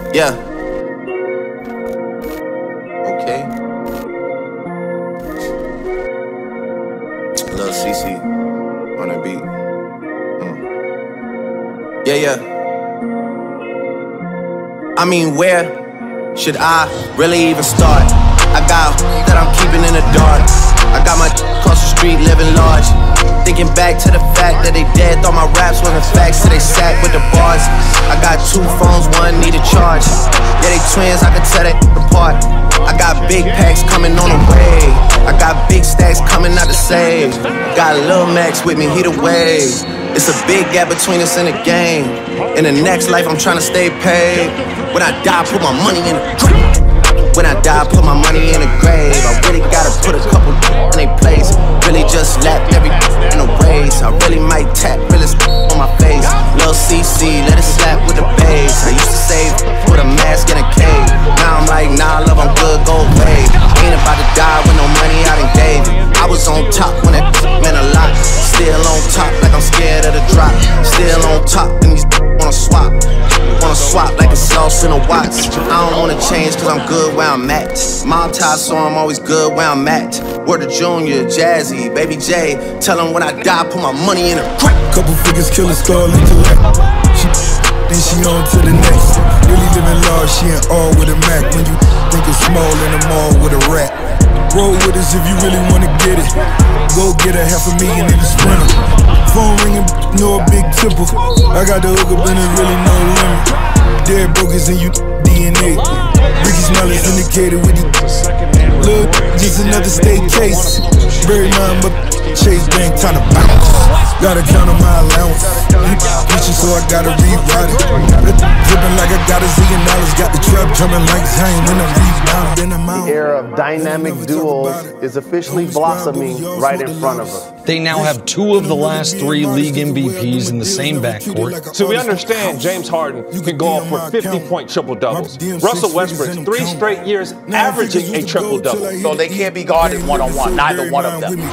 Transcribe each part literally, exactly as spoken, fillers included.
Yeah. Okay. Lil C C on the beat. Mm. Yeah, yeah. I mean, where should I really even start? I got that I'm keeping in the dark. I got my across the street living large. Thinking back to the fact that they dead, thought my raps wasn't facts, so they sat with the bars. I got two phones, one need a charge. Yeah, they twins, I can tell they apart. I got big packs coming on the way. I got big stacks coming out to save. Got Lil Max with me, he the wave. It's a big gap between us and the game. In the next life, I'm trying to stay paid. When I die, put my money in the grave. When I die, put my money in the grave. I really gotta put a couple in they place. Really just lapped every in a race. I really might tap realest on my face. Lil C C, let it slap with the bass. I used to save with a mask in a cave. Now I'm like, nah, love, I'm good, go away. Ain't about to die with no money I done gave. I was on top when that meant a lot. Still on top like I'm scared of the drop. Still on top and these wanna swap. Wanna swap like a sauce in a watch. I don't wanna change cause I'm good where I'm at. Mom tied so I'm always good where I'm at. Word to Junior, Jazzy, Baby J. Tell them when I die, put my money in a crack. Couple figures, kill a star, intellect. She, then she on to the next. Really living large, she ain't all with a Mac. When you think it's small in the mall with a rat. Roll with us if you really wanna get it. Go get a half a million in the sprinter. Phone ringing, no a big tipple. I got the hook up and there's really no limit. Dead brokers in you D N A. Ricky Smile is indicated with the look, just another state case. Bury mine, but Chase Bank time to bounce. Gotta count on my allowance. Reaching, so I gotta rewrite it. Flipping like I got a zillion dollars. Got the trap drumming like Zane. Then I rebound, then I'm out. The era of dynamic duos is officially blossoming right in front of us. They now have two of the last three league M V Ps in the same backcourt. So we understand James Harden can go off for fifty-point triple-doubles. Russell Westbrook, three straight years averaging a triple-double. So they can't be guarded one-on-one, neither one of them.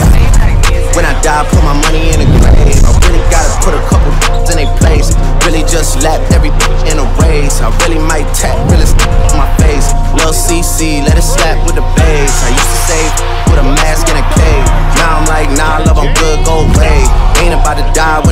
When I die, put my money in the grave. I really gotta put a couple in they place. Really just lapped every in a race. I really might tap realest on my face. Lil C C, let it slap with the bass. I used to save with a mask in a cave. Now I'm like, nah, love, I'm good, go away. Ain't about to die